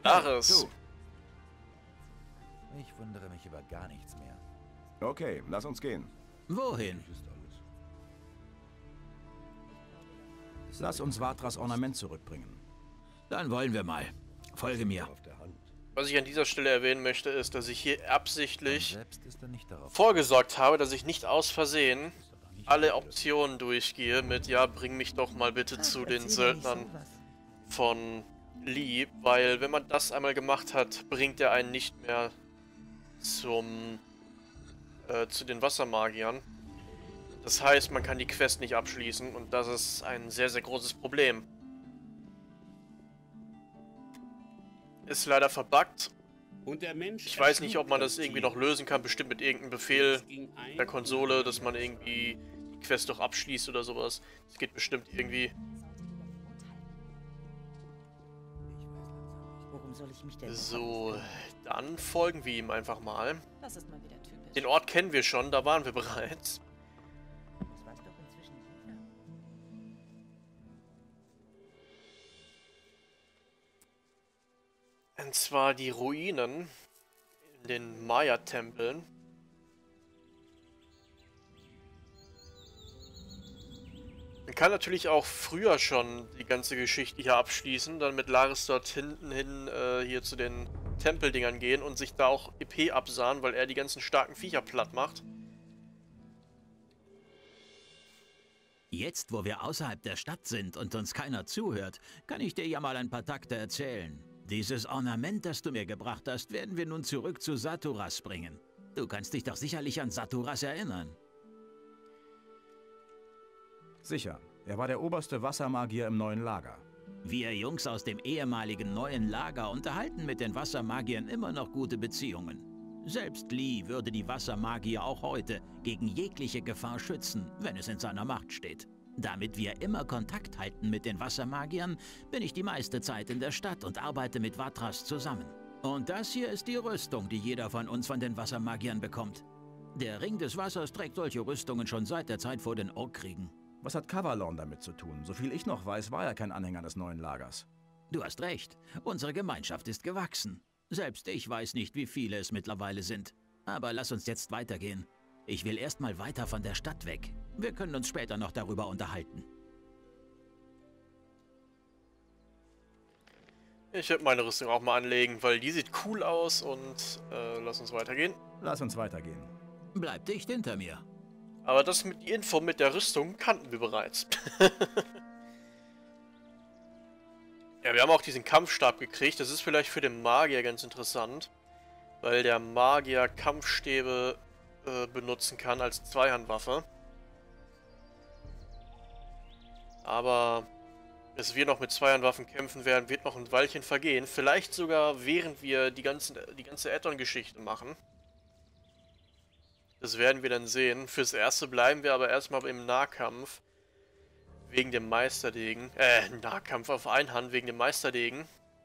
Ares. Du. Ich wundere mich über gar nichts mehr. Okay, lass uns gehen. Wohin? Lass uns Vatras Ornament zurückbringen. Dann wollen wir mal. Folge mir. Was ich an dieser Stelle erwähnen möchte, ist, dass ich hier absichtlich Selbst ist er nicht darauf. vorgesorgt habe, dass ich nicht aus Versehen alle Optionen durchgehe mit, ja, bring mich doch mal bitte zu den Söldnern von Lee, weil wenn man das einmal gemacht hat, bringt er einen nicht mehr zu den Wassermagiern. Das heißt, man kann die Quest nicht abschließen und das ist ein sehr, sehr großes Problem. Ist leider verbuggt. Und der Mensch Ich weiß nicht, ob man das irgendwie noch lösen kann, bestimmt mit irgendeinem Befehl der Konsole, dass man irgendwie die Quest doch abschließt oder sowas. Das geht bestimmt irgendwie. Worum soll ich mich denn So, dann folgen wir ihm einfach mal. Das ist mal wieder typisch. Den Ort kennen wir schon, da waren wir bereits. Das weiß doch inzwischen jeder. Und zwar die Ruinen in den Maya-Tempeln. Man kann natürlich auch früher schon die ganze Geschichte hier abschließen, dann mit Laris dort hinten hin hier zu den Tempeldingern gehen und sich da auch EP absahen, weil er die ganzen starken Viecher platt macht. Jetzt, wo wir außerhalb der Stadt sind und uns keiner zuhört, kann ich dir ja mal ein paar Takte erzählen. Dieses Ornament, das du mir gebracht hast, werden wir nun zurück zu Saturas bringen. Du kannst dich doch sicherlich an Saturas erinnern. Sicher, er war der oberste Wassermagier im neuen Lager. Wir Jungs aus dem ehemaligen neuen Lager unterhalten mit den Wassermagiern immer noch gute Beziehungen. Selbst Lee würde die Wassermagier auch heute gegen jegliche Gefahr schützen, wenn es in seiner Macht steht. Damit wir immer Kontakt halten mit den Wassermagiern, bin ich die meiste Zeit in der Stadt und arbeite mit Vatras zusammen. Und das hier ist die Rüstung, die jeder von uns von den Wassermagiern bekommt. Der Ring des Wassers trägt solche Rüstungen schon seit der Zeit vor den Orkkriegen. Was hat Kavalorn damit zu tun? Soviel ich noch weiß, war er kein Anhänger des neuen Lagers. Du hast recht. Unsere Gemeinschaft ist gewachsen. Selbst ich weiß nicht, wie viele es mittlerweile sind. Aber lass uns jetzt weitergehen. Ich will erstmal weiter von der Stadt weg. Wir können uns später noch darüber unterhalten. Ich werde meine Rüstung auch mal anlegen, weil die sieht cool aus und lass uns weitergehen. Lass uns weitergehen. Bleib dicht hinter mir. Aber das mit die Info mit der Rüstung kannten wir bereits. Ja, wir haben auch diesen Kampfstab gekriegt. Das ist vielleicht für den Magier ganz interessant, weil der Magier Kampfstäbe benutzen kann als Zweihandwaffe. Aber bis wir noch mit Zweihandwaffen kämpfen werden, wird noch ein Weilchen vergehen. Vielleicht sogar während wir die ganze Add-on-Geschichte machen. Das werden wir dann sehen. Fürs Erste bleiben wir aber erstmal im Nahkampf. Wegen dem Meisterdegen. Nahkampf auf Einhand wegen dem Meisterdegen.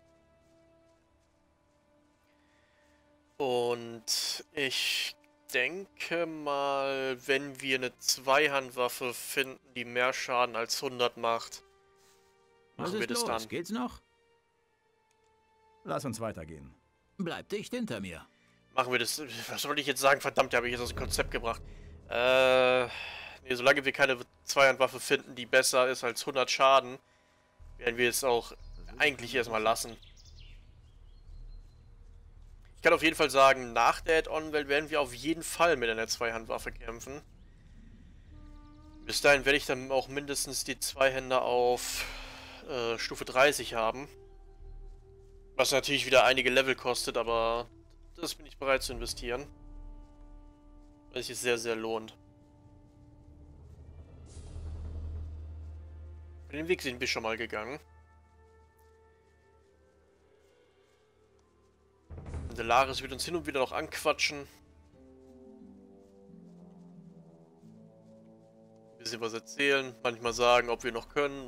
Und ich denke mal, wenn wir eine Zweihandwaffe finden, die mehr Schaden als 100 macht, machen wir das dann. Geht's noch? Lass uns weitergehen. Bleib dicht hinter mir. Machen wir das. Was wollte ich jetzt sagen? Verdammt, habe ich jetzt aus dem Konzept gebracht. Nee, solange wir keine Zweihandwaffe finden, die besser ist als 100 Schaden, werden wir es auch eigentlich erstmal lassen. Ich kann auf jeden Fall sagen, nach der Add-on-Welt werden wir auf jeden Fall mit einer Zweihandwaffe kämpfen. Bis dahin werde ich dann auch mindestens die Zweihänder auf Stufe 30 haben. Was natürlich wieder einige Level kostet, aber das bin ich bereit zu investieren. Weil sich es sehr, sehr lohnt. Den Weg sind wir schon mal gegangen. Und der Laris wird uns hin und wieder noch anquatschen. Ein bisschen was erzählen, manchmal sagen, ob wir noch können.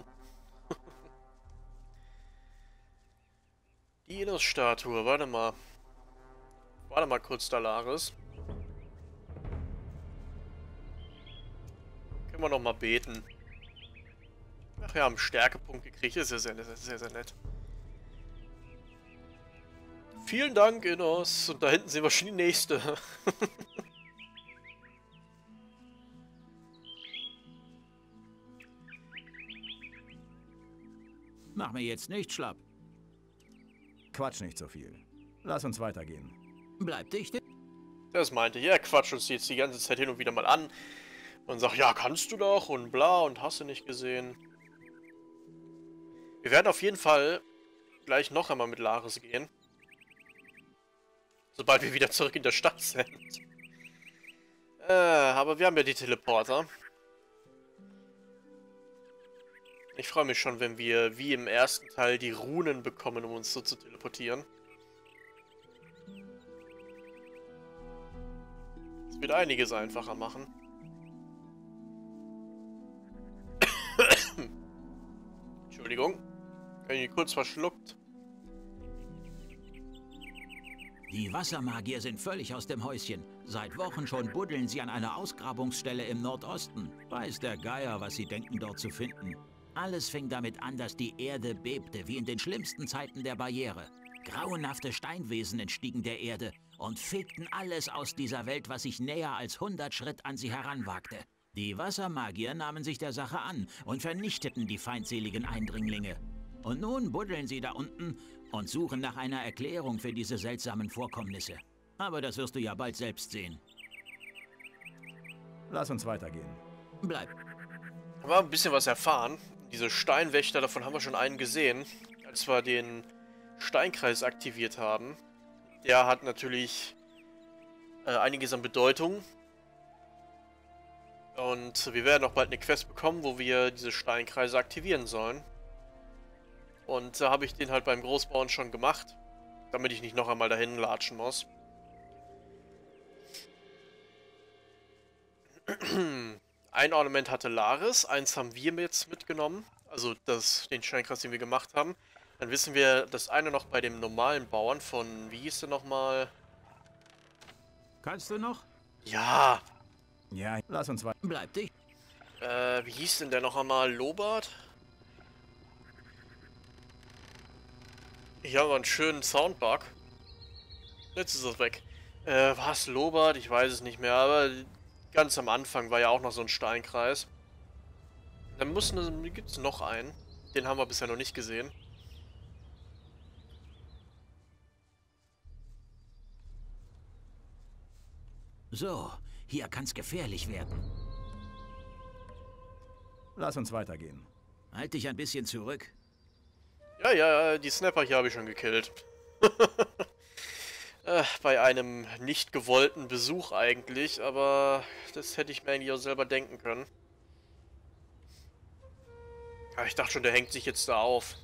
Die Enos-Statue, warte mal. Warte mal kurz, Dalaris. Können wir noch mal beten. Ach ja, haben Stärkepunkt gekriegt. Das ist ja sehr, sehr, sehr nett. Vielen Dank, Innos. Und da hinten sehen wir schon die nächste. Mach mir jetzt nicht schlapp. Quatsch nicht so viel. Lass uns weitergehen. Bleib dicht. Das meinte ich. Er quatscht uns jetzt die ganze Zeit hin und wieder mal an. Und sagt, ja, kannst du doch und bla und hast du nicht gesehen. Wir werden auf jeden Fall gleich noch einmal mit Laris gehen. Sobald wir wieder zurück in der Stadt sind. Aber wir haben ja die Teleporter. Ich freue mich schon, wenn wir, wie im ersten Teil, die Runen bekommen, um uns so zu teleportieren. Das wird einiges einfacher machen. Entschuldigung. Bin ich kurz verschluckt. Die Wassermagier sind völlig aus dem Häuschen. Seit Wochen schon buddeln sie an einer Ausgrabungsstelle im Nordosten. Weiß der Geier, was sie denken, dort zu finden. Alles fing damit an, dass die Erde bebte, wie in den schlimmsten Zeiten der Barriere. Grauenhafte Steinwesen entstiegen der Erde und fegten alles aus dieser Welt, was sich näher als 100 Schritt an sie heranwagte. Die Wassermagier nahmen sich der Sache an und vernichteten die feindseligen Eindringlinge. Und nun buddeln sie da unten und suchen nach einer Erklärung für diese seltsamen Vorkommnisse. Aber das wirst du ja bald selbst sehen. Lass uns weitergehen. Bleib. Haben wir ein bisschen was erfahren. Diese Steinwächter, davon haben wir schon einen gesehen, als wir den Steinkreis aktiviert haben. Der hat natürlich einiges an Bedeutung. Und wir werden auch bald eine Quest bekommen, wo wir diese Steinkreise aktivieren sollen. Und da habe ich den halt beim Großbauen schon gemacht, damit ich nicht noch einmal dahin latschen muss. Ein Ornament hatte Laris, eins haben wir jetzt mitgenommen, also den Steinkreis, den wir gemacht haben. Dann wissen wir, das eine noch bei dem normalen Bauern von, wie hieß der nochmal? Kannst du noch? Ja, Ja, lass uns weiter. Bleib dich. wie hieß denn der noch einmal? Lobart? Hier haben wir einen schönen Soundbug. Jetzt ist es weg. Was? Lobart? Ich weiß es nicht mehr, aber ganz am Anfang war ja auch noch so ein Steinkreis. Dann gibt es noch einen. Den haben wir bisher noch nicht gesehen. So, hier kann's gefährlich werden. Lass uns weitergehen. Halt dich ein bisschen zurück. Ja, die Snapper hier habe ich schon gekillt. Bei einem nicht gewollten Besuch eigentlich, aber das hätte ich mir eigentlich auch selber denken können. Aber ich dachte schon, der hängt sich jetzt da auf.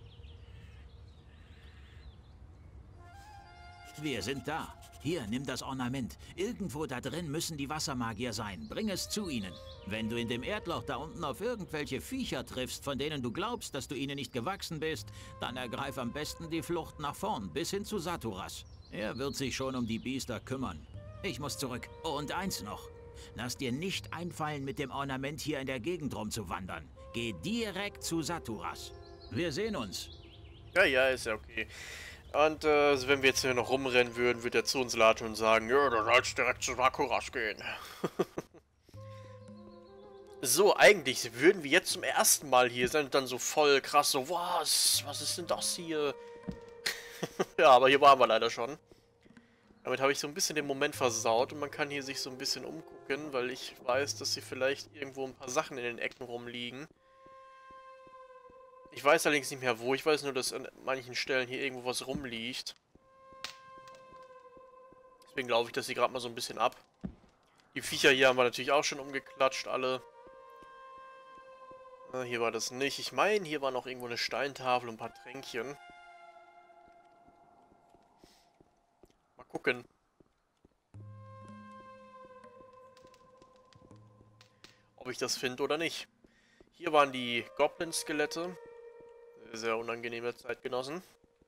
Wir sind da. Hier, nimm das Ornament. Irgendwo da drin müssen die Wassermagier sein. Bring es zu ihnen. Wenn du in dem Erdloch da unten auf irgendwelche Viecher triffst, von denen du glaubst, dass du ihnen nicht gewachsen bist, dann ergreif am besten die Flucht nach vorn, bis hin zu Saturas. Er wird sich schon um die Biester kümmern. Ich muss zurück. Oh, und eins noch. Lass dir nicht einfallen, mit dem Ornament hier in der Gegend rumzuwandern. Geh direkt zu Saturas. Wir sehen uns. Ja, ist ja okay. Und wenn wir jetzt hier noch rumrennen würden, würde er zu uns latschen und sagen, ja, du sollst direkt zu Saturas gehen. So, eigentlich würden wir jetzt zum ersten Mal hier sein und dann so voll krass so, was ist denn das hier? Ja, aber hier waren wir leider schon. Damit habe ich so ein bisschen den Moment versaut und man kann hier sich so ein bisschen umgucken, weil ich weiß, dass hier vielleicht irgendwo ein paar Sachen in den Ecken rumliegen. Ich weiß allerdings nicht mehr wo, ich weiß nur, dass an manchen Stellen hier irgendwo was rumliegt. Deswegen laufe ich das hier gerade mal so ein bisschen ab. Die Viecher hier haben wir natürlich auch schon umgeklatscht, alle. Hier war das nicht. Ich meine, hier war noch irgendwo eine Steintafel und ein paar Tränkchen. Mal gucken. Ob ich das finde oder nicht. Hier waren die Goblin-Skelette. Sehr unangenehme Zeitgenossen.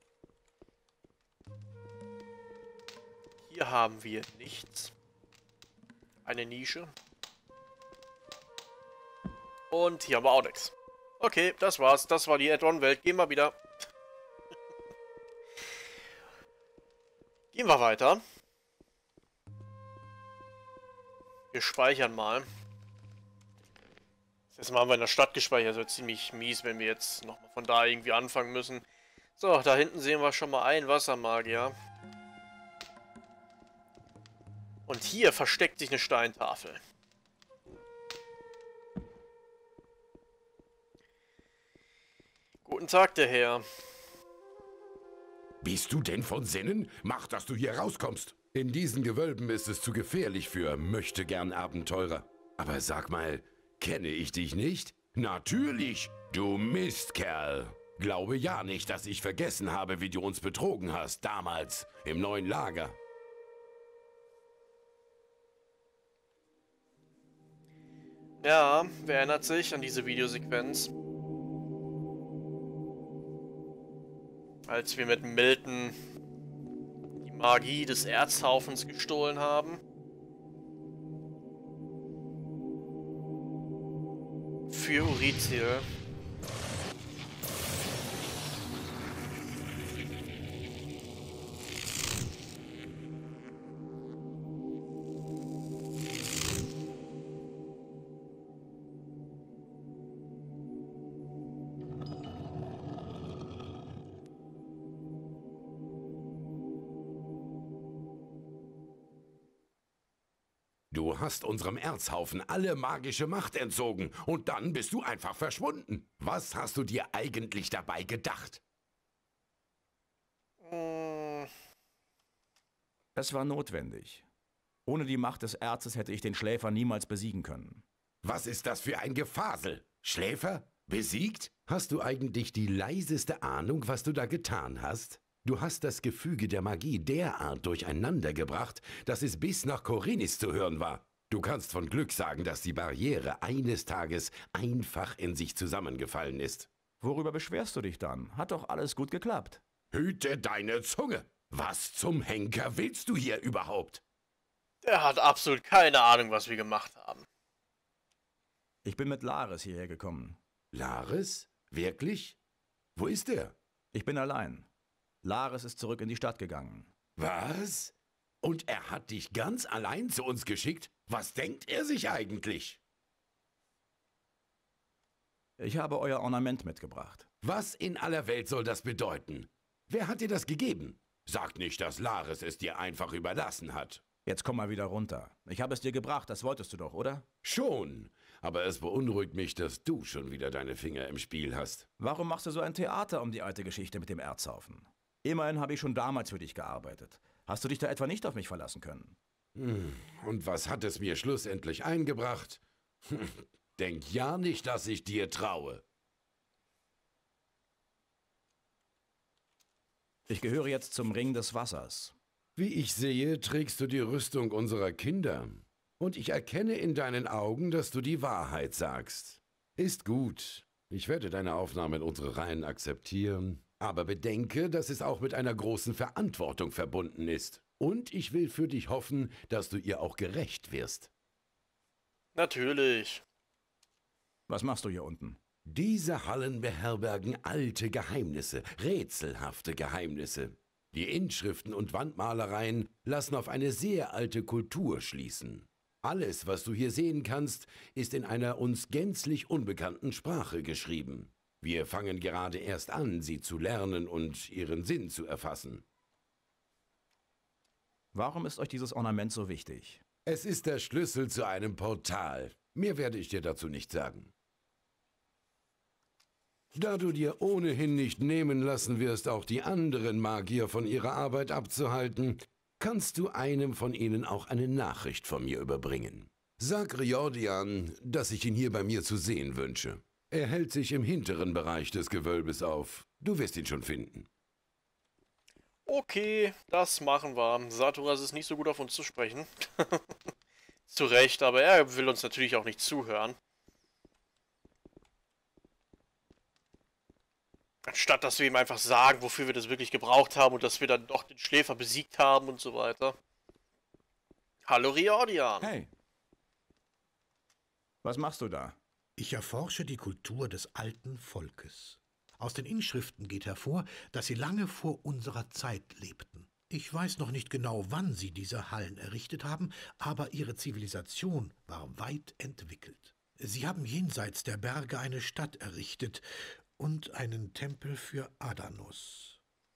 Hier haben wir nichts. Eine Nische. Und hier haben wir auch nichts. Okay, das war's. Das war die Add-on-Welt. Gehen wir wieder. Gehen wir weiter. Wir speichern mal. Das erste Mal haben wir in der Stadt gespeichert. Das wird ziemlich mies, wenn wir jetzt nochmal von da irgendwie anfangen müssen. So, da hinten sehen wir schon mal einen Wassermagier. Und hier versteckt sich eine Steintafel. Guten Tag, der Herr. Bist du denn von Sinnen? Mach, dass du hier rauskommst. In diesen Gewölben ist es zu gefährlich für möchtegern Abenteurer. Aber sag mal, kenne ich dich nicht? Natürlich, du Mistkerl. Glaube ja nicht, dass ich vergessen habe, wie du uns betrogen hast, damals, im neuen Lager. Ja, wer erinnert sich an diese Videosequenz? Als wir mit Milton die Magie des Erzhaufens gestohlen haben. Für Eurythiel. Du hast unserem Erzhaufen alle magische Macht entzogen und dann bist du einfach verschwunden. Was hast du dir eigentlich dabei gedacht? Es war notwendig. Ohne die Macht des Erzes hätte ich den Schläfer niemals besiegen können. Was ist das für ein Gefasel? Schläfer? Besiegt? Hast du eigentlich die leiseste Ahnung, was du da getan hast? Du hast das Gefüge der Magie derart durcheinander gebracht, dass es bis nach Khorinis zu hören war. Du kannst von Glück sagen, dass die Barriere eines Tages einfach in sich zusammengefallen ist. Worüber beschwerst du dich dann? Hat doch alles gut geklappt. Hüte deine Zunge! Was zum Henker willst du hier überhaupt? Der hat absolut keine Ahnung, was wir gemacht haben. Ich bin mit Lares hierher gekommen. Lares? Wirklich? Wo ist er? Ich bin allein. Lares ist zurück in die Stadt gegangen. Was? Und er hat dich ganz allein zu uns geschickt? Was denkt er sich eigentlich? Ich habe euer Ornament mitgebracht. Was in aller Welt soll das bedeuten? Wer hat dir das gegeben? Sag nicht, dass Lares es dir einfach überlassen hat. Jetzt komm mal wieder runter. Ich habe es dir gebracht, das wolltest du doch, oder? Schon, aber es beunruhigt mich, dass du schon wieder deine Finger im Spiel hast. Warum machst du so ein Theater um die alte Geschichte mit dem Erzhaufen? Immerhin habe ich schon damals für dich gearbeitet. Hast du dich da etwa nicht auf mich verlassen können? Und was hat es mir schlussendlich eingebracht? Denk ja nicht, dass ich dir traue. Ich gehöre jetzt zum Ring des Wassers. Wie ich sehe, trägst du die Rüstung unserer Kinder. Und ich erkenne in deinen Augen, dass du die Wahrheit sagst. Ist gut. Ich werde deine Aufnahme in unsere Reihen akzeptieren. Aber bedenke, dass es auch mit einer großen Verantwortung verbunden ist. Und ich will für dich hoffen, dass du ihr auch gerecht wirst. Natürlich. Was machst du hier unten? Diese Hallen beherbergen alte Geheimnisse, rätselhafte Geheimnisse. Die Inschriften und Wandmalereien lassen auf eine sehr alte Kultur schließen. Alles, was du hier sehen kannst, ist in einer uns gänzlich unbekannten Sprache geschrieben. Wir fangen gerade erst an, sie zu lernen und ihren Sinn zu erfassen. Warum ist euch dieses Ornament so wichtig? Es ist der Schlüssel zu einem Portal. Mehr werde ich dir dazu nicht sagen. Da du dir ohnehin nicht nehmen lassen wirst, auch die anderen Magier von ihrer Arbeit abzuhalten, kannst du einem von ihnen auch eine Nachricht von mir überbringen. Sag Riordan, dass ich ihn hier bei mir zu sehen wünsche. Er hält sich im hinteren Bereich des Gewölbes auf. Du wirst ihn schon finden. Okay, das machen wir. Saturas ist nicht so gut auf uns zu sprechen. Zu Recht, aber er will uns natürlich auch nicht zuhören. Anstatt dass wir ihm einfach sagen, wofür wir das wirklich gebraucht haben und dass wir dann doch den Schläfer besiegt haben und so weiter. Hallo Riordan. Hey. Was machst du da? Ich erforsche die Kultur des alten Volkes. Aus den Inschriften geht hervor, dass sie lange vor unserer Zeit lebten. Ich weiß noch nicht genau, wann sie diese Hallen errichtet haben, aber ihre Zivilisation war weit entwickelt. Sie haben jenseits der Berge eine Stadt errichtet und einen Tempel für Adanos.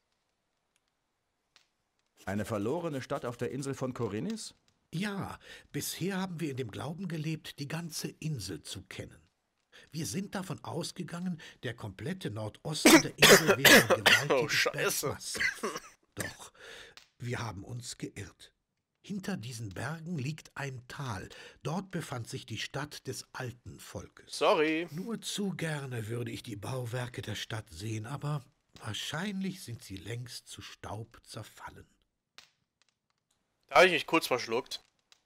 Eine verlorene Stadt auf der Insel von Korinis? Ja, bisher haben wir in dem Glauben gelebt, die ganze Insel zu kennen. Wir sind davon ausgegangen, der komplette Nordosten der Insel wäre ein gewaltiges Bergmassiv. Doch wir haben uns geirrt. Hinter diesen Bergen liegt ein Tal. Dort befand sich die Stadt des alten Volkes. Sorry. Nur zu gerne würde ich die Bauwerke der Stadt sehen, aber wahrscheinlich sind sie längst zu Staub zerfallen. Da habe ich mich kurz verschluckt.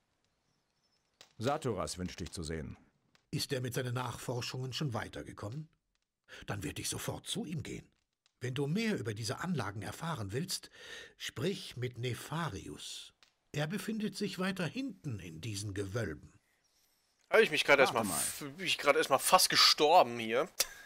Saturas wünscht dich zu sehen. Ist er mit seinen Nachforschungen schon weitergekommen? Dann werde ich sofort zu ihm gehen. Wenn du mehr über diese Anlagen erfahren willst, sprich mit Nefarius. Er befindet sich weiter hinten in diesen Gewölben. Habe ich mich gerade erstmal fast gestorben hier.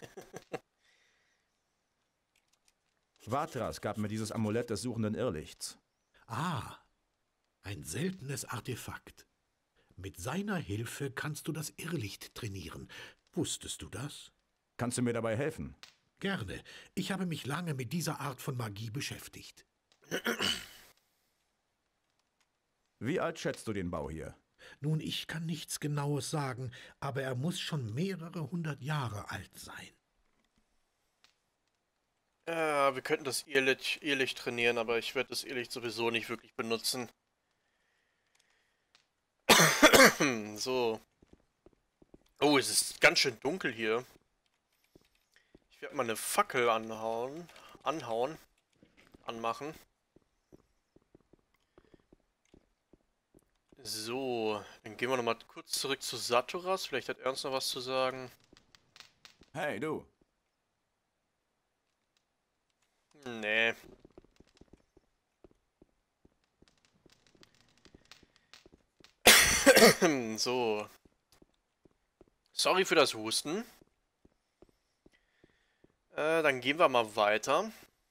Vatras gab mir dieses Amulett des suchenden Irrlichts. Ah, ein seltenes Artefakt. Mit seiner Hilfe kannst du das Irrlicht trainieren. Wusstest du das? Kannst du mir dabei helfen? Gerne. Ich habe mich lange mit dieser Art von Magie beschäftigt. Wie alt schätzt du den Bau hier? Nun, ich kann nichts Genaues sagen, aber er muss schon mehrere 100 Jahre alt sein. Wir könnten das Irrlicht trainieren, aber ich werde das Irrlicht sowieso nicht wirklich benutzen. So. Oh, es ist ganz schön dunkel hier. Ich werde mal eine Fackel anmachen. So, dann gehen wir nochmal kurz zurück zu Saturas. Vielleicht hat Ernst noch was zu sagen. Hey, du. Nee. So. Sorry für das Husten. Dann gehen wir mal weiter.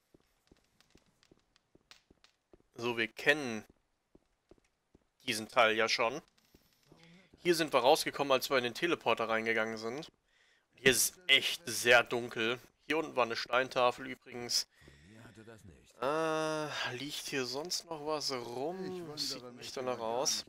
So, wir kennen diesen Teil ja schon. Hier sind wir rausgekommen, als wir in den Teleporter reingegangen sind. Hier ist es echt sehr dunkel. Hier unten war eine Steintafel übrigens. Liegt hier sonst noch was rum? Sieht nicht danach aus.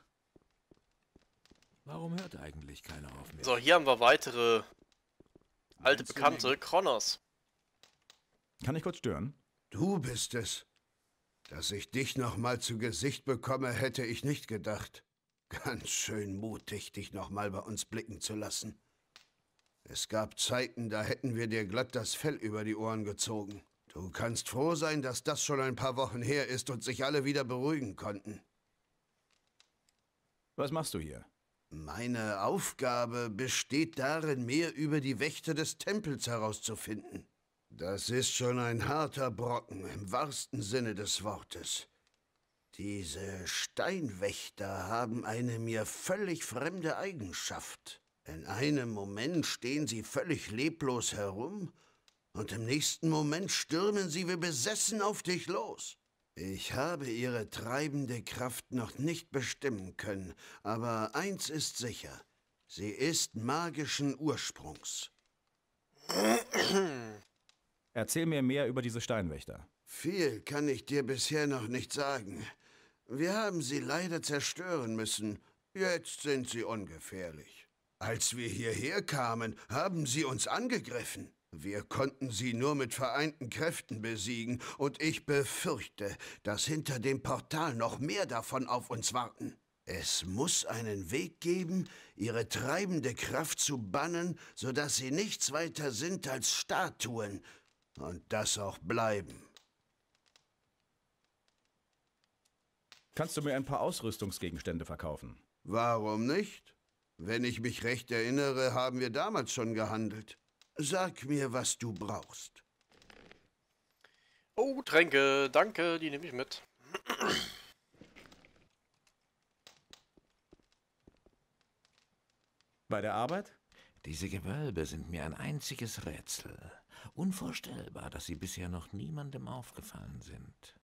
Warum hört eigentlich keiner auf mich? So, hier haben wir weitere alte Bekannte, Kronos. Kann ich kurz stören? Du bist es. Dass ich dich noch mal zu Gesicht bekomme, hätte ich nicht gedacht. Ganz schön mutig, dich noch mal bei uns blicken zu lassen. Es gab Zeiten, da hätten wir dir glatt das Fell über die Ohren gezogen. Du kannst froh sein, dass das schon ein paar Wochen her ist und sich alle wieder beruhigen konnten. Was machst du hier? Meine Aufgabe besteht darin, mehr über die Wächter des Tempels herauszufinden. Das ist schon ein harter Brocken, im wahrsten Sinne des Wortes. Diese Steinwächter haben eine mir völlig fremde Eigenschaft. In einem Moment stehen sie völlig leblos herum und im nächsten Moment stürmen sie wie besessen auf dich los. Ich habe ihre treibende Kraft noch nicht bestimmen können, aber eins ist sicher, sie ist magischen Ursprungs. Erzähl mir mehr über diese Steinwächter. Viel kann ich dir bisher noch nicht sagen. Wir haben sie leider zerstören müssen. Jetzt sind sie ungefährlich. Als wir hierher kamen, haben sie uns angegriffen. Wir konnten sie nur mit vereinten Kräften besiegen, und ich befürchte, dass hinter dem Portal noch mehr davon auf uns warten. Es muss einen Weg geben, ihre treibende Kraft zu bannen, sodass sie nichts weiter sind als Statuen, und das auch bleiben. Kannst du mir ein paar Ausrüstungsgegenstände verkaufen? Warum nicht? Wenn ich mich recht erinnere, haben wir damals schon gehandelt. Sag mir, was du brauchst. Oh, Tränke, danke, die nehme ich mit. Bei der Arbeit? Diese Gewölbe sind mir ein einziges Rätsel. Unvorstellbar, dass sie bisher noch niemandem aufgefallen sind.